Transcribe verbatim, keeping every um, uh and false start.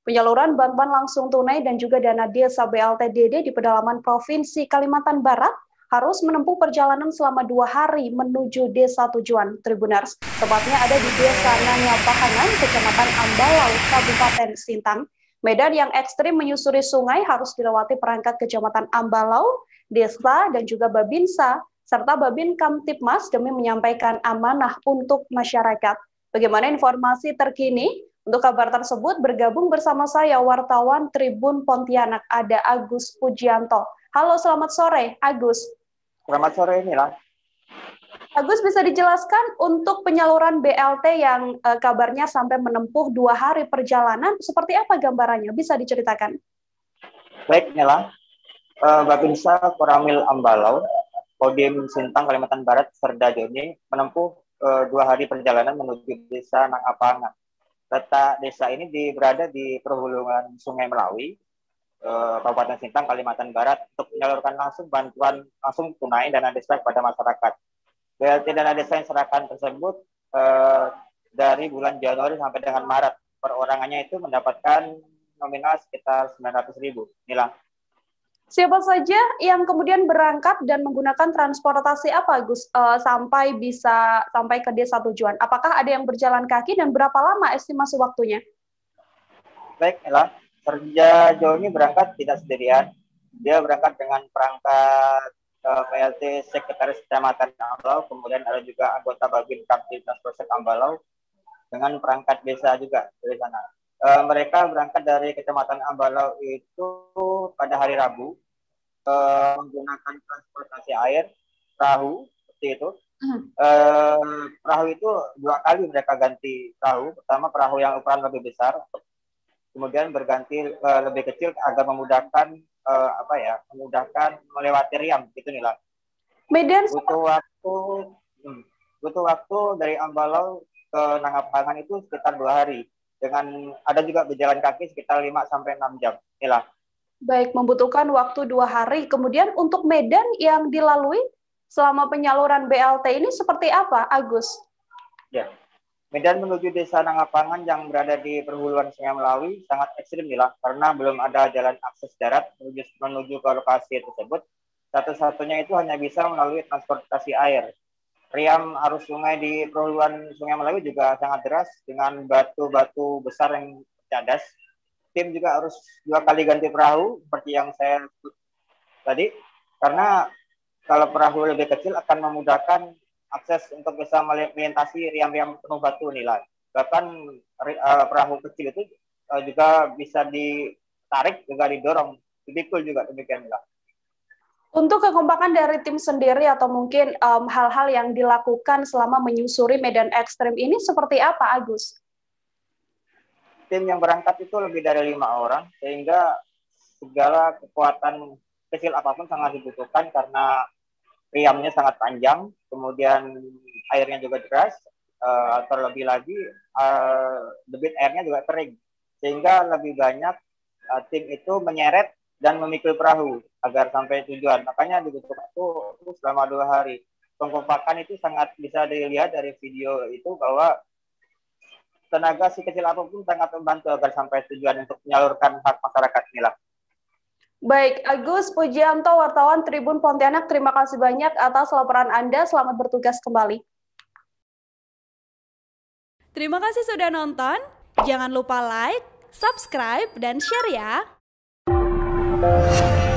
Penyaluran bantuan langsung tunai dan juga dana desa B L T D D di pedalaman Provinsi Kalimantan Barat harus menempuh perjalanan selama dua hari menuju desa tujuan Tribuners. Tepatnya ada di Desa Nangapahangan, Kecamatan Ambalau, Kabupaten Sintang. Medan yang ekstrim menyusuri sungai harus dilewati perangkat Kecamatan Ambalau, Desa, dan juga Babinsa, serta Babin Kamtipmas demi menyampaikan amanah untuk masyarakat. Bagaimana informasi terkini? Untuk kabar tersebut bergabung bersama saya wartawan Tribun Pontianak, ada Agus Pujianto. Halo, selamat sore Agus. Selamat sore inilah. Agus, bisa dijelaskan untuk penyaluran B L T yang uh, kabarnya sampai menempuh dua hari perjalanan, seperti apa gambarannya? Bisa diceritakan? Baik, inilah. Uh, Babinsa Koramil Ambalau, Kodim Sintang, Kalimantan Barat, Serda Joni, menempuh uh, dua hari perjalanan menuju Desa Nangapahangan. Letak desa ini di, berada di perhulungan Sungai Melawi, eh, Kabupaten Sintang, Kalimantan Barat, untuk menyalurkan langsung bantuan langsung tunai dana desa kepada masyarakat. B L T dana desa yang serahkan tersebut eh, dari bulan Januari sampai dengan Maret, perorangannya itu mendapatkan nominal sekitar sembilan ratus ribu. Inilah. Siapa saja yang kemudian berangkat dan menggunakan transportasi apa, Gus, uh, sampai bisa sampai ke desa tujuan? Apakah ada yang berjalan kaki dan berapa lama estimasi waktunya? Baik, Ella. Serja Joni berangkat tidak sendirian. Dia berangkat dengan perangkat uh, P L T Sekretaris Kecamatan Ambalau, kemudian ada juga anggota Babin Kamtipmas Polsek Ambalau dengan perangkat desa juga dari sana. Uh, mereka berangkat dari Kecamatan Ambalau itu pada hari Rabu, uh, menggunakan transportasi air, perahu, seperti itu. Uh. Uh, perahu itu dua kali mereka ganti perahu. Pertama perahu yang ukuran lebih besar, kemudian berganti uh, lebih kecil agar memudahkan uh, apa ya, memudahkan melewati riam, gitu nih lah. Medan butuh waktu, hmm, butuh waktu dari Ambalau ke Nangapahangan itu sekitar dua hari. Dengan ada juga berjalan kaki sekitar lima sampai enam jam. Inilah. Baik, membutuhkan waktu dua hari. Kemudian untuk medan yang dilalui selama penyaluran B L T ini seperti apa, Agus? Ya, medan menuju Desa Nangapahangan yang berada di perhuluan Sungai Melawi sangat ekstrim inilah, karena belum ada jalan akses darat menuju, menuju ke lokasi tersebut. Satu-satunya itu hanya bisa melalui transportasi air. Riam arus sungai di perhuluan Sungai Melawi juga sangat deras dengan batu-batu besar yang cadas. Tim juga harus dua kali ganti perahu seperti yang saya sebut tadi, karena kalau perahu lebih kecil akan memudahkan akses untuk bisa melintasi riam-riam penuh batu nilai. Bahkan uh, perahu kecil itu uh, juga bisa ditarik, juga didorong, dipikul juga demikian nilai. Untuk kekompakan dari tim sendiri atau mungkin um, hal-hal yang dilakukan selama menyusuri medan ekstrim ini seperti apa, Agus? Tim yang berangkat itu lebih dari lima orang, sehingga segala kekuatan kecil apapun sangat dibutuhkan karena riamnya sangat panjang, kemudian airnya juga deras, uh, terlebih lagi uh, debit airnya juga kering, sehingga lebih banyak uh, tim itu menyeret dan memikul perahu agar sampai tujuan. Makanya dibutuhkan itu selama dua hari. Pengkompakan itu sangat bisa dilihat dari video itu bahwa tenaga si kecil apapun sangat membantu agar sampai tujuan untuk menyalurkan hak masyarakat inilah. Baik, Agus Pujianto, wartawan Tribun Pontianak, terima kasih banyak atas laporan Anda. Selamat bertugas kembali. Terima kasih sudah nonton. Jangan lupa like, subscribe, dan share ya.